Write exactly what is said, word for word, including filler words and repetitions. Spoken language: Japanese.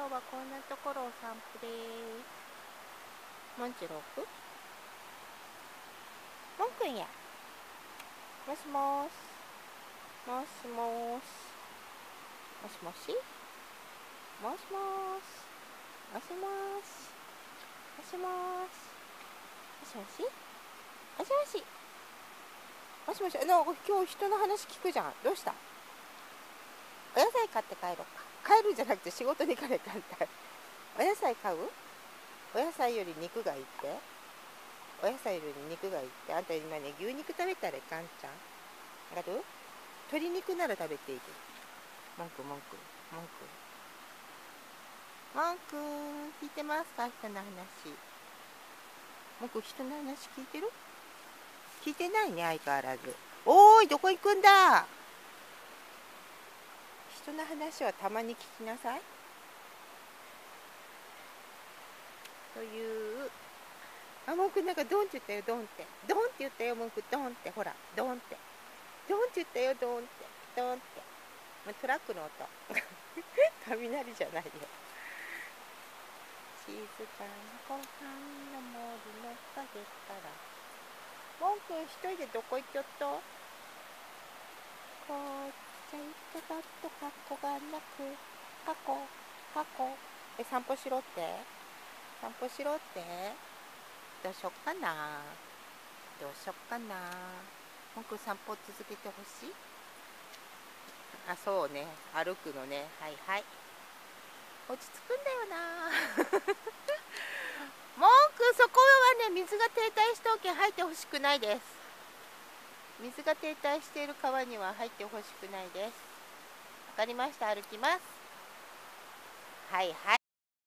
今日はこんなところを散歩です。もんじろくもんくんや。もしもーし。もしもーし。もしもし。もしもーし。もしもーし。もしもーし。もしもし。もしもし。もしもし。な、今日人の話聞くじゃん。どうした？お野菜買って帰ろうか。帰るんじゃなくて仕事に行かないと。お野菜買う？お野菜より肉がいいって？お野菜より肉がいいって？あんた今ね、牛肉食べたらいかんちゃん。ある？鶏肉なら食べていいけど。文句文句文句文句聞いてますか？人の話。文句人の話聞いてる？聞いてないね、相変わらず。おーい、どこ行くんだ？人の話はたまに聞きなさい。というあ、文句なんかドンって言ったよ、ドンって。ドンって言ったよ、文句ドンって。ほら、ドンって。ドンって言ったよ、ドンって。ドンって。トラックの音。雷じゃないよ。静かな湖畔の森の陰から。文句一人でどこ行っちゃった？こっちゃ行かばっと過去がなく、過去、過去。え、散歩しろって？散歩しろって？どうしよっかな。どうしよっかな。文句散歩続けてほしい？あ、そうね。歩くのね。はいはい。落ち着くんだよな。文句、そこはね、水が停滞しておけ入ってほしくないです。水が停滞している川には入ってほしくないです。わかりました。歩きます。はいはい。